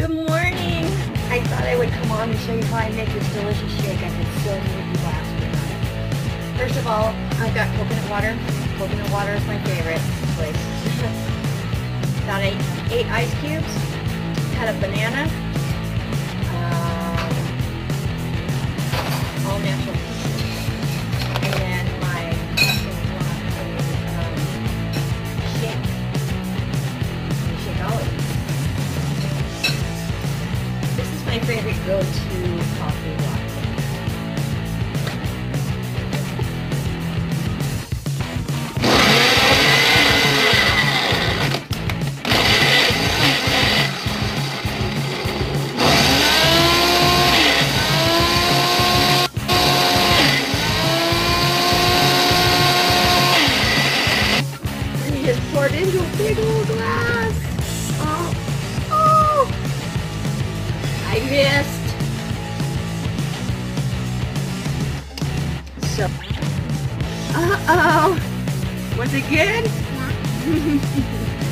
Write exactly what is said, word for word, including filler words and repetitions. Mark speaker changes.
Speaker 1: Good morning! I thought I would come on and show you how I make this delicious shake. I've been so near you last week. First of all, I've got coconut water. Coconut water is my favorite place. Got eight, eight ice cubes, cut a banana, um, all natural pieces, and then my um, shake. Shake all of it. This is my favorite go-to coffee latte. And just poured into a big old glass. Oh, oh! I missed. So, uh-oh. Was it good?
Speaker 2: Yeah.